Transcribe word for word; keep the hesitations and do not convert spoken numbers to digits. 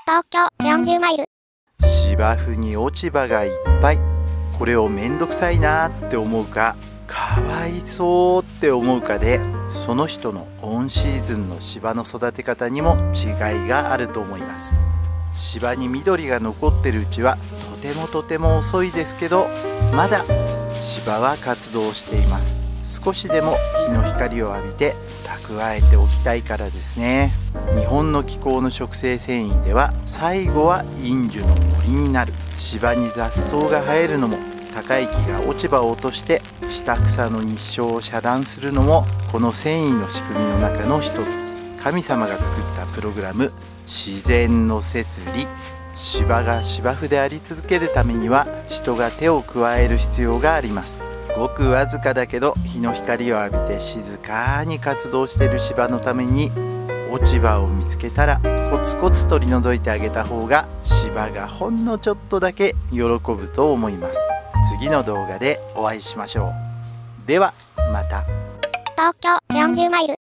東京よんじゅうマイル。 芝生に落ち葉がいっぱい。これをめんどくさいなって思うか、かわいそうって思うかで、その人のオンシーズンの芝の育て方にも違いがあると思います。芝に緑が残ってるうちはとてもとても遅いですけど、まだ芝は活動しています。少しでも日の光を浴びて蓄えておきたいからですね。日本の気候の食性繊維では最後は陰樹の森になる。芝に雑草が生えるのも、高い木が落ち葉を落として下草の日照を遮断するのも、この繊維の仕組みの中の一つ。神様が作ったプログラム、自然の摂理。芝が芝生であり続けるためには人が手を加える必要があります。ごくわずかだけど日の光を浴びて静かに活動している芝のために、落ち葉を見つけたらコツコツ取り除いてあげた方が芝がほんのちょっとだけ喜ぶと思います。次の動画でお会いしましょう。ではまた。 東京よんじゅうマイル。